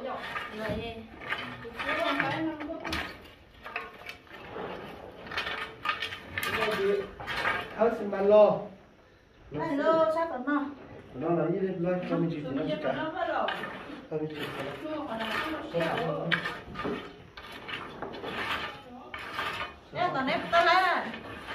áo xin bàn lo lô sao còn nó nó là như thế rồi cho mình chỉ nó chỉ cả cho mình chỉ nè tao nếp tao lấy nè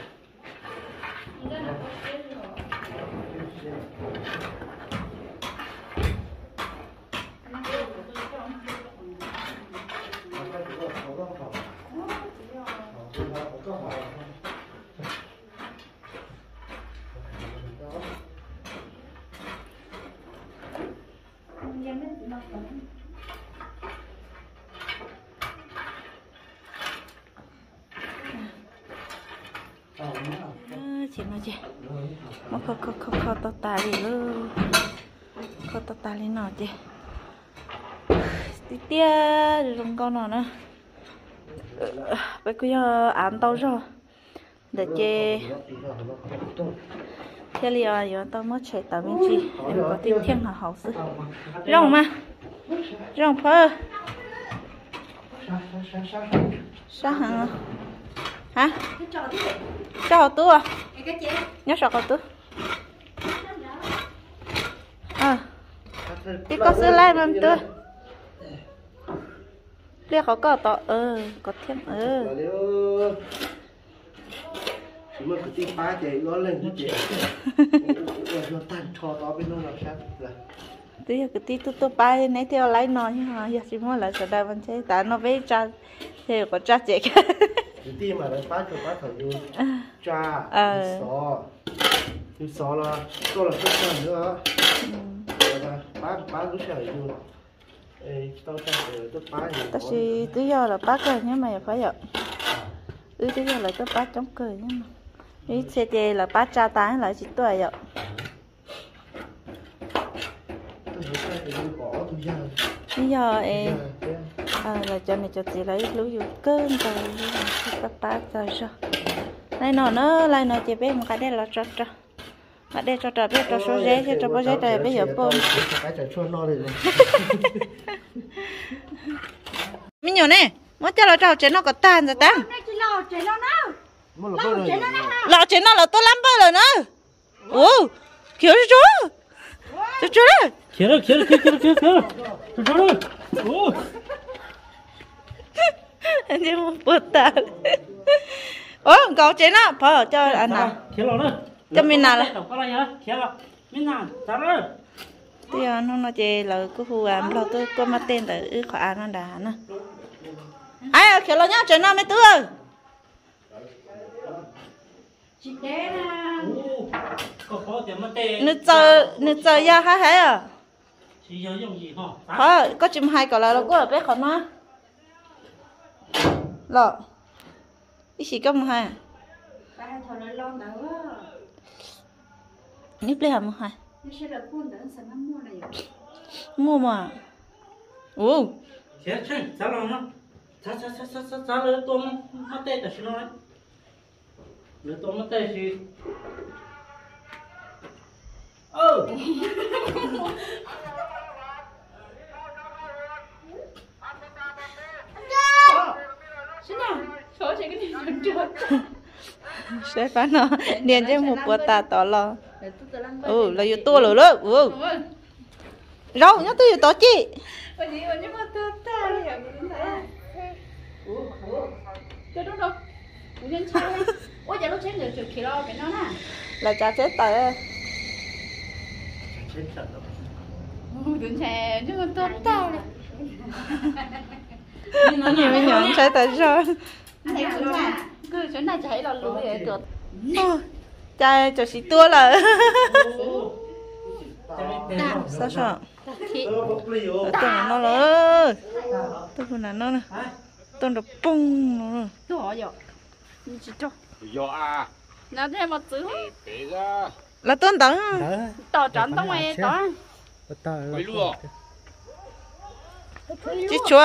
chị nói chị mà khó tao ta đi luôn khó tao ta lên nào chị tí tia rồng con nào nữa bây giờ ăn tao rồi để chị thế li à giờ tao mới chạy tao bên chị em có tin thiên hà hậu sư rồng mà rồng phơ sao hả hả cho tú à nhớ sọt tú đi có sữa lai mà tôi liệt có tọ có thêm mà cái tí ba chạy nó lên như chạy nó tan cho nó bên trong làm sao là tí cái tí tôi ba nãy theo lấy nó nhưng mà giờ chỉ muốn là sợ đại vấn chế tại nó với cha thì có cha chạy cái tí mà nó ba thằng như cha như sò là tôi là tất cả nữa ba lúc nào như tao sang tôi ba thì ta chỉ tí giờ là ba cười nhưng mà phải vậy tí giờ là tôi ba chống cười nhưng mà ý xe chè là ba cha tán lại chỉ tôi vậy bây giờ em là cho này cho chị lấy lúa dụ cơn rồi các bác rồi sao đây nó lại nó chị biết một cái đây là cho mà đây cho biết cho số giấy cho bao giấy rồi bây giờ bơm mình nhỏ nè muốn cho nó trâu chế nó có tan rồi tan lọ chế nó là tôi lắm bao rồi nữa kiểu chú đấy kia anh đi một bữa ta cậu chế nó phải cho anh nào cho mình nào là thì nó chế là cái khu ăn là tôi có mặt tên để khỏi ăn nó đã nè ai kiểu là nhá chế nó mới tươi nước chờ ya hay à có chim hai cậu là có ở bé khỏi nó lọ ít gì có một hai nước lấy hả một hai mua mà chết sao nó sao lấy tôm mất tê tại sao nói lấy tôm mất tê gì sẽ phá nó điền cho một bữa ta tỏ lo là yêu tua rồi đó rau nhá tôi yêu tỏ chị là cha chết tại đừng xe chứ còn tốt tao nó nhiều mới nhận sai tại sao cứ chỗ này chạy là lúa vậy được cha cho xí tua là sao sao tôi nó là tôi vừa nó nè tôi được bung nó tôi hỏi rồi chỉ cho à nó thêm một chữ là tôi tặng tỏ tròn tao mày tỏ mấy lúa chị chúa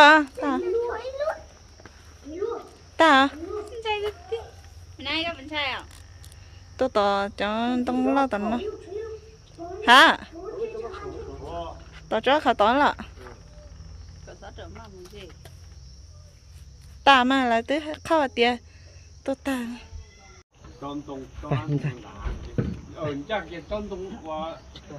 ta này có mình sai à tôi tỏ cho tông lo tận nó hả tỏ cho khả tỏ là ta mà là tới khao tiền tôi ta trôn tung chắc cái trôn tung qua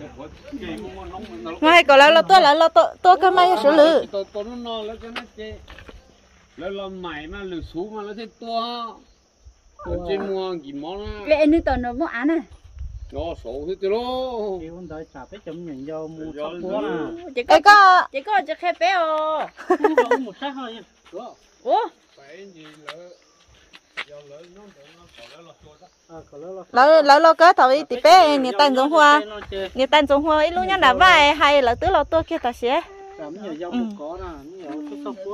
ngay có là tôi cái máy số lử tôi nó là cái nó chơi là mày mà lử số mà nó thế to chơi mua gì món cái anh tao nó mua ăn à nó số thế chứ lo kêu con đợi chả biết chấm nhận do mua sắp quá à chỉ có chỉ khai bé ô một sát thôi ủa phải gì lỡ do lỡ nó lỡ cái tàu đi tí bé người ta dùng hoa người ta dùng hoa ít lúc nhá đã vài hay là tứ lọ tôi kia ta sẽ nhiều dâu không có nè nhiều chút sắp quá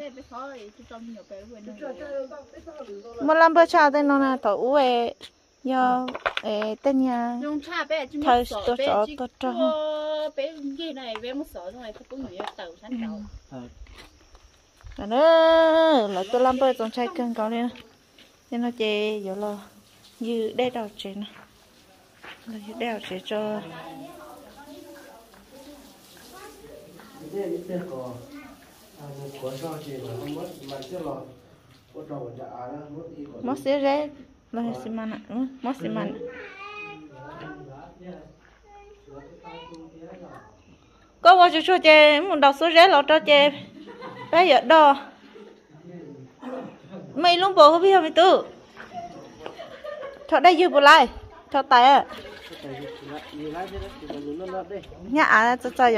một lần bữa sau đây nó là tàu uế do tên nhà thời tôi cho bé gì này bé một sợi này có người tàu sáng tàu là nó là tôi làm bữa trong trái cân có đi nên nó chê giờ lo như đeo đầu chế nè là đeo chế cho mất xí rễ là xí mặn ạ mất xí mặn có bao nhiêu số chè muốn đào số rễ lọt cho chè bây giờ đo mày luôn bộ không biết mày tự cho đây dư bộ lại cho tay à nhá à cho vậy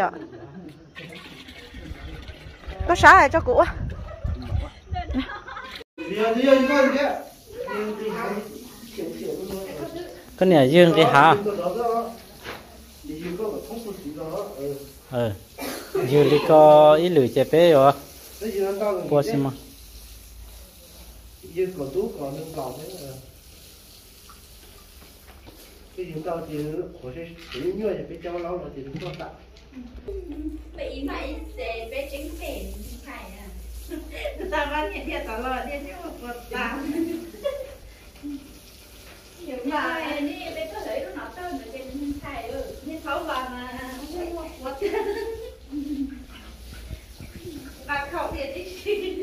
có sao này cho cụ á cái này dương cái hả dương đi có ít lưỡi chè bé rồi qua xem mà dương còn tú còn nương còn thế là cái dương tao thì của cái tự nhiên thì cái cháu lâu rồi thì cũng có tặng bị mày sẽ bé trứng phèn phải à ta vẫn nhận thiệt trả lời đi chứ một làm nhiều người đi bé có thể nó tên ở trên thầy nhưng không vào mà một đặt khẩu tiền đi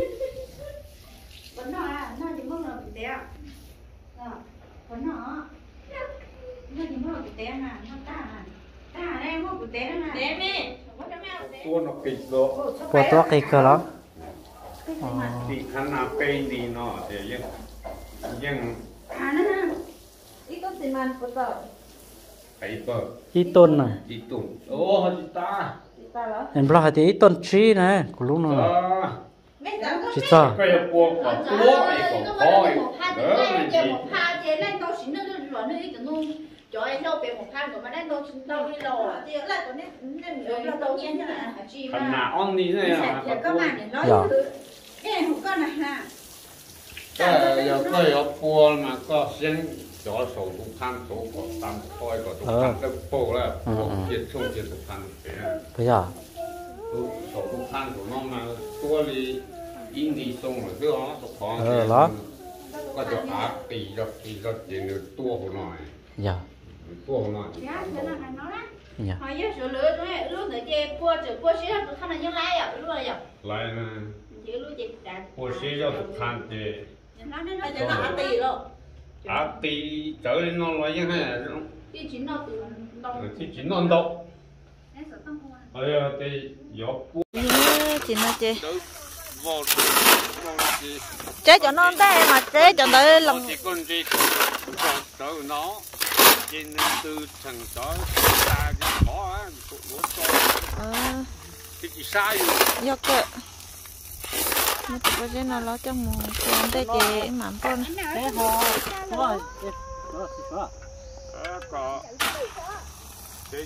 vẫn nó chỉ mong là bị té à vẫn nó chỉ mong là bị té mà nó ta đây mong bị té đó mà té đi con nó kịch đó qua toát cái cơ đó thì khán giả bên đi nó thì nhưng nó ít có tiền mà có tờ thấy bờ ít tôn này ít tụt ô hơi ta em lo thì ít tôn chi này của lúc nào chỉ sao cái bộ của tua ấy của coi đó là gì một pha thì lên đâu xin nó rồi nó cái nó cho em đâu về một pha rồi mà lên đâu xin đâu đi lò thì lại còn nên rồi là đầu tiên như là chi khán mà giả on đi này là các bạn để nói cái không có này ha cái có bùa mà có xin cho số tục khăn số của tam coi của tục khăn cái bộ là bộ chết chung chết tục khăn bây giờ số tục khăn của nó mà tua đi in đi xong rồi cứ đó tục khăn đó có cho áp tỷ rồi tiền được tua của nó dạ tua của nó dạ hỏi với số lứa nó lúc nữa chơi cua xí nó không là như lai à lúc này à lại nè chỉ lúc chơi đàn bùa xí cho tục khăn thì nó ăn tì rồi áp tỷ trở lên nó loại như thế cái chín nó từ đông thì chỉ non đâu bây giờ thì gió bùa chị nói chị vào chế cho nó đây mà chế cho tới lòng chỉ con gì trở nó trên từ thằng đó ta cái khó á nó cho thì chỉ sai do cơ nó chỉ có cái nào lo cho mù còn đây chị mắm con thế ho thôi đó có cái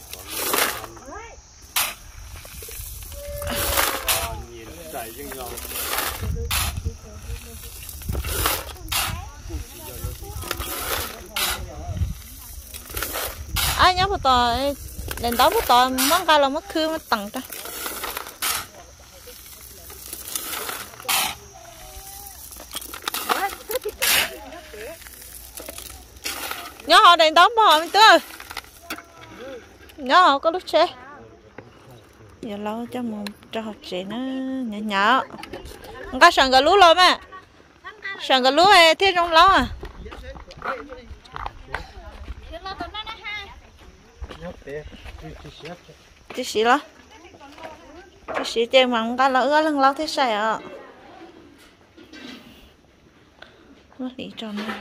còn nhìn chạy nhưng rồi ai nhớ một tờ đến đó một tờ món cá là mất khư mất tặng cho nhớ họ đến đó mà họ mình tươi nhớ họ có lúc chế giờ lâu cho một cho học trẻ nó nhỏ nhỏ không có sẵn cái lúa rồi mà sẵn cái lúa này thế trong lâu à chị xí lo chị xí chơi mà không có lỡ lần lâu thế sao ạ nó đi tròn này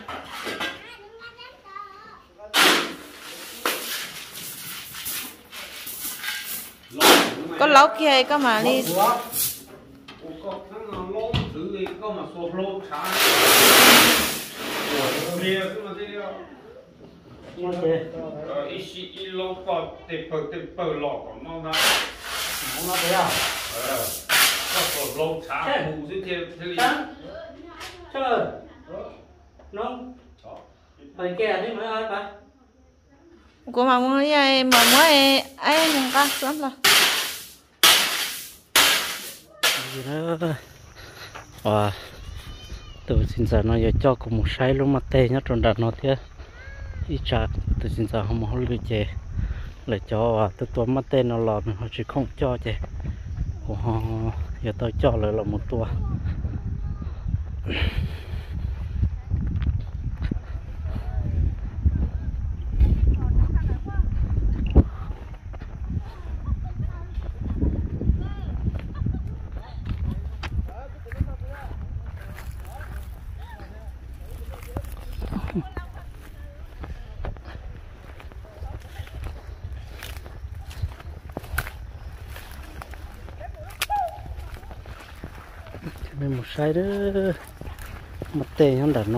có lấu kia có mà đi có mà số lô trái bia cái mà thế đó ít lô có tệp bờ lọ còn mau ra nó thế à có số lô trái hủ thế thế trời nó phải kè đi mới ai phải của mà mới ấy không có lắm rồi gì đó wow từ xin giờ nó giờ cho cùng một sai luôn mà tê nhá tròn đặt nó thế ít chặt từ xin giờ không có lưu chè lại cho từตัวmà tê nó lọt họ chỉ không cho chè họ giờ tôi cho lại là một tua một sai đó mặt tê không đặt nó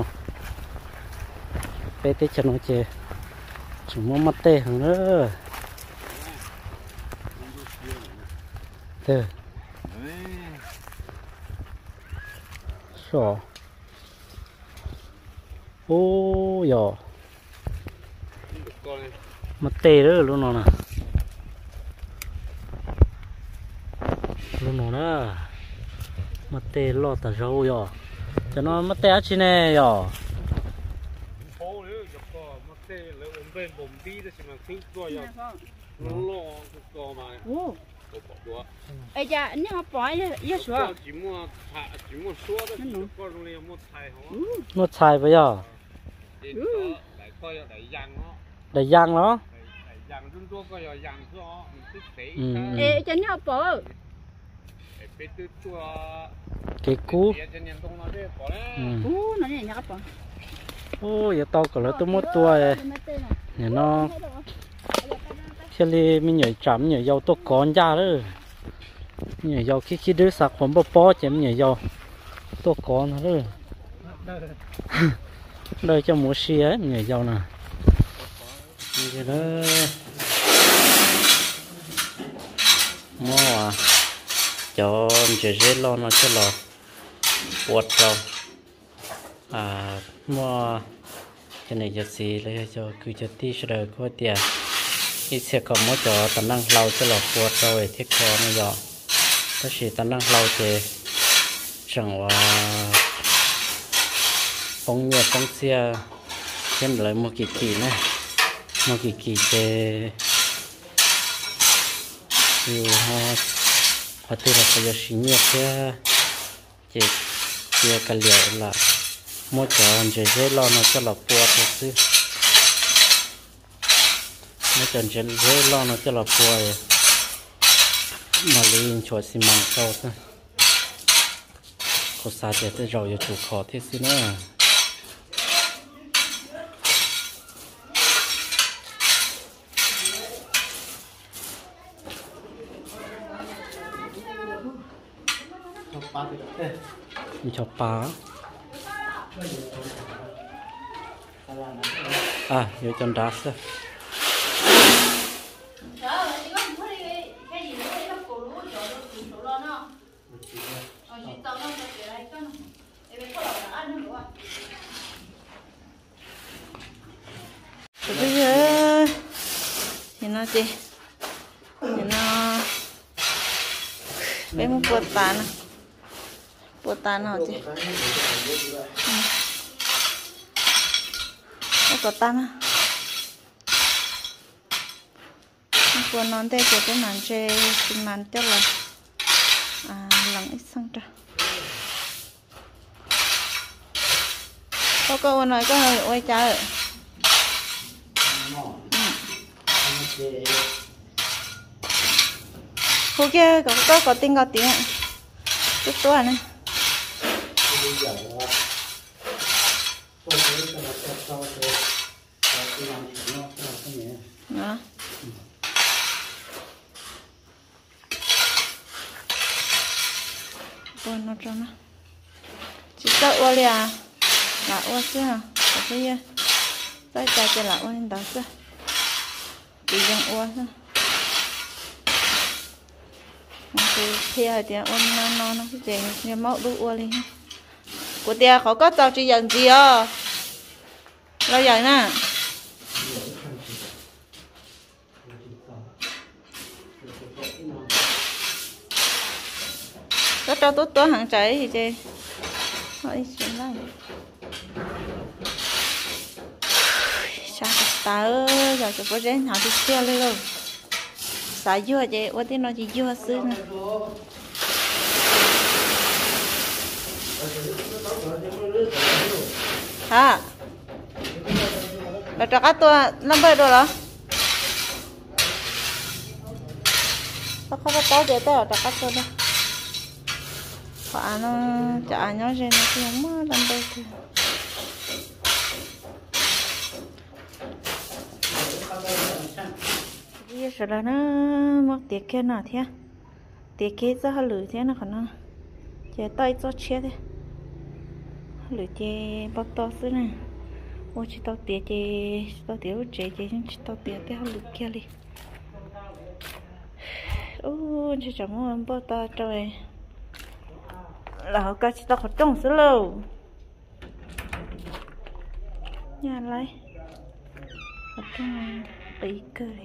bé tê cho nó chè chỉ muốn mặt tê hơn nữa thế sọ ô giờ mặt tê đó luôn nó nè luôn nó đó mà tê lo ta rau yo cho nó mà tê chi nè yo phố nữa chụp co mà tê lấy ôm bên bồn đi đó mà cứ coi yo nó lo co mà bỏ đũa ê cha nếu mà bỏ ít số chỉ mua số đó có luôn là mua thay hả nó xài bây giờ lại coi đại giang nó đại giang nó đại giang chúng tôi coi giang số mình thích ê cha nếu bỏ cái cú nó nhẹ nhàng bỏ ô giờ tao có lấy tôi mua tua nhà nó xe li mình nhảy chậm nhảy dầu tôi còn ra đó nhảy dầu khi đứa sạc không bỏ chém nhảy dầu tôi còn nữa đây cho mua xe nhảy dầu nè như đó mua à cho dễ lo nó cho lo quật rồi mua cái này giờ gì lấy cho cứ cho tí rồi có tiền ít sẽ còn mỗi cho tận năng lâu cho lo quật rồi thiết khó nó giờ tất nhiên tận năng lâu thì chẳng qua bóng nhựa bóng xe xem lại một kỳ này một kỳ thì nhiều họ tự là phải xin nhẹ cái cái liệu là mua chọn dễ lo nó cho là bùa thật sự mua chọn dễ lo nó cho là bùa mà lên cho xi măng sau thôi có sao để tới rồi chủ khó thế xí nữa cho cá vô chân đá xe bây giờ thì nó gì thì nó bé một bột tàn nào chứ có tan à của nó đây của cái màn chơi thì màn cho là lỏng ít xăng ra có câu nói có hơi ôi cha ơi cô kia có tin có tiếng chút tuổi này đó con nó cho nó chỉ sợ ô liền là ô chứ hả có cái gì sai trái cái là ô nên đó chứ chỉ dùng ô thôi thì tiếng ô nó cái gì như máu đủ ô liền của tia khó có tao chỉ nhận gì à lâu dài nè có cho tốt hàng trái thì chị hỏi chuyện này sao ta ơi giờ chụp cái họ đi xe lên rồi xài dưa chị ở đây nó chỉ dưa xứ nè hả là cho các tôi năm mươi rồi đó nó không có to để tôi cho các tôi đâu quả nó chả nhớ gì nó không mất làm đây thì bây giờ là nó mất tiệt kia nào thế tiệt kia cho họ lử thế nào còn nó chế tay cho chết thế lử chế bắt to xứ này ô chỉ tao tiệt chế chế chỉ tao tiệt thế họ lử kia đi ô chỉ chẳng muốn bắt ta trời là họ cái tao khó trông xứ lâu nhà lấy họ trông bị cười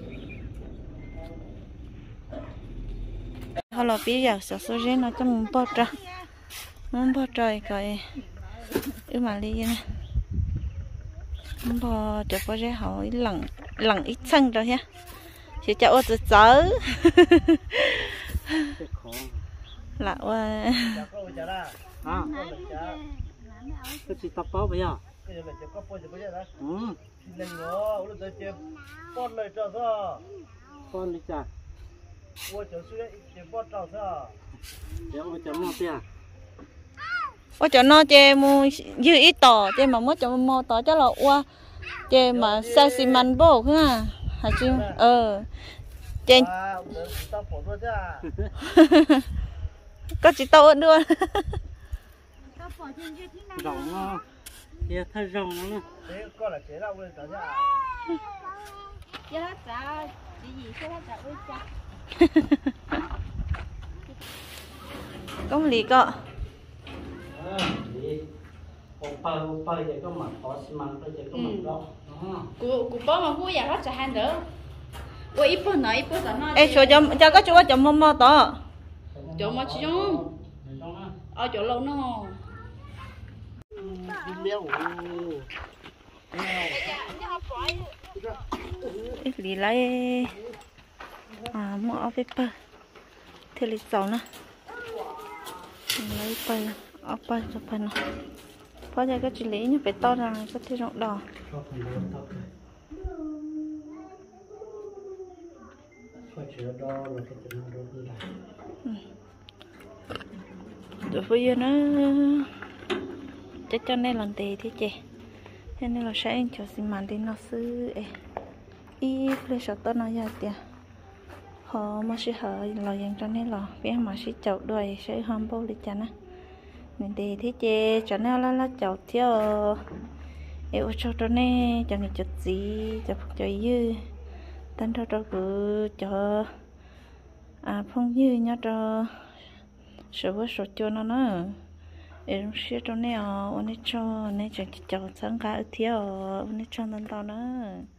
họ là bây giờ sợ số rét nó trong muốn bỏ trời coi ư mà đi nè muốn bỏ cho bỏ rét họ lẳng ít xăng rồi nhá chỉ cho ô tự chớ lạ quá cái gì tập báo bây giờ con đi chả ôi cho nó chơi mua dư ít tỏ chơi mà mất cho mua tỏ cho là qua chơi mà sao xi măng bổ ha hả chứ chơi có chỉ tao nữa rồng nó kia thay rồng nó nè công lý cọ ông ba vậy có mặt có xi măng có có mặt đó của bố mà mua nhà nó chả ăn nữa ôi ít bữa nó ê cho có chú cho mò to chỗ mà chỉ trong ở chỗ lâu nó ít lý lấy mua áo paper thì lịch sầu nữa lấy paper áo paper cho paper nó có ra cái chỉ lý như phải to ra có thể rộng đỏ rồi bây giờ nó chắc cho nên lần tì thế chị cho nên là sẽ anh cho xin màn đi nó sư ý lấy sợ to nó ra tiền họ mà sẽ hở là dành cho nên là phía mà sẽ chậu đuôi sẽ hâm bầu đi chắn á nên thì thế chị cho nên là chậu theo em cho nên cho nên chụp gì chụp cho dư tên cho cứ cho phong dư nhá cho số cho nó nữa em sẽ cho nên cho nên cho nên cho cháu sáng cả thiếu nên cho nên tao nữa